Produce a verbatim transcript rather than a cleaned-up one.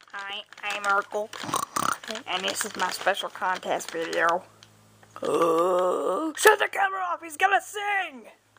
Hi, I'm Ircle, and this is my special contest video. Oh, shut the camera off, he's gonna sing!